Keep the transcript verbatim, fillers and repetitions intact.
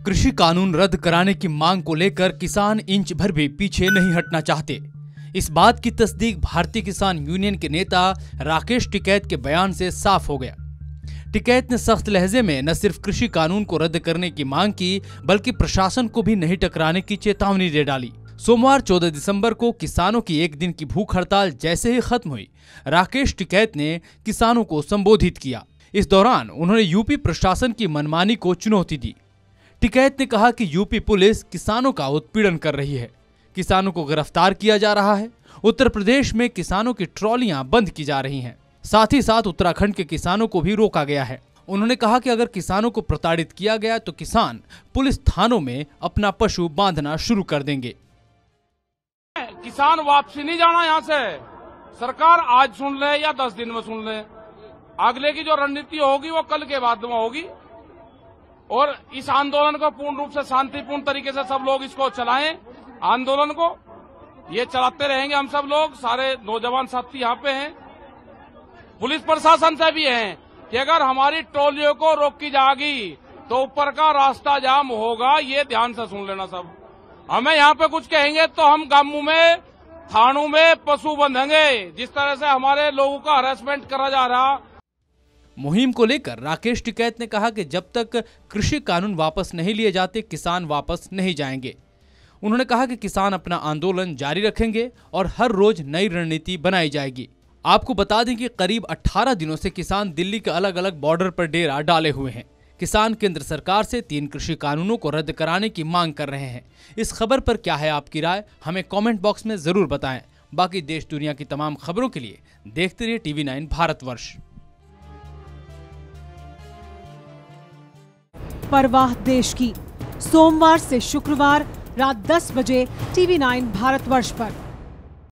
कृषि कानून रद्द कराने की मांग को लेकर किसान इंच भर भी पीछे नहीं हटना चाहते। इस बात की तस्दीक भारतीय किसान यूनियन के नेता राकेश टिकैत के बयान से साफ हो गया। टिकैत ने सख्त लहजे में न सिर्फ कृषि कानून को रद्द करने की मांग की, बल्कि प्रशासन को भी नहीं टकराने की चेतावनी दे डाली। सोमवार चौदह दिसंबर को किसानों की एक दिन की भूख हड़ताल जैसे ही खत्म हुई, राकेश टिकैत ने किसानों को संबोधित किया। इस दौरान उन्होंने यूपी प्रशासन की मनमानी को चुनौती दी। टिकैत ने कहा कि यूपी पुलिस किसानों का उत्पीड़न कर रही है, किसानों को गिरफ्तार किया जा रहा है। उत्तर प्रदेश में किसानों की ट्रॉलियां बंद की जा रही हैं। साथ ही साथ उत्तराखंड के किसानों को भी रोका गया है। उन्होंने कहा कि अगर किसानों को प्रताड़ित किया गया तो किसान पुलिस थानों में अपना पशु बांधना शुरू कर देंगे। किसान वापसी नहीं जाना यहाँ से। सरकार आज सुन ले या दस दिन में सुन ले, अगले की जो रणनीति होगी वो कल के बाद में होगी। और इस आंदोलन को पूर्ण रूप से शांतिपूर्ण तरीके से सब लोग इसको चलाएं। आंदोलन को ये चलाते रहेंगे हम सब लोग, सारे नौजवान साथी यहाँ पे हैं। पुलिस प्रशासन से भी हैं कि अगर हमारी ट्रॉलियों को रोकी जाएगी तो ऊपर का रास्ता जाम होगा। ये ध्यान से सुन लेना सब। हमें यहाँ पे कुछ कहेंगे तो हम गांवों में, थानों में पशु बंधेंगे। जिस तरह से हमारे लोगों का हरासमेंट करा जा रहा। मुहिम को लेकर राकेश टिकैत ने कहा कि जब तक कृषि कानून वापस नहीं लिए जाते, किसान वापस नहीं जाएंगे। उन्होंने कहा कि किसान अपना आंदोलन जारी रखेंगे और हर रोज नई रणनीति बनाई जाएगी। आपको बता दें कि करीब अठारह दिनों से किसान दिल्ली के अलग अलग बॉर्डर पर डेरा डाले हुए हैं। किसान केंद्र सरकार से तीन कृषि कानूनों को रद्द कराने की मांग कर रहे हैं। इस खबर पर क्या है आपकी राय, हमें कमेंट बॉक्स में जरूर बताएं। बाकी देश दुनिया की तमाम खबरों के लिए देखते रहिए टीवी नाइन भारतवर्ष। परवाह देश की, सोमवार से शुक्रवार रात दस बजे टीवी नाइन भारतवर्ष पर।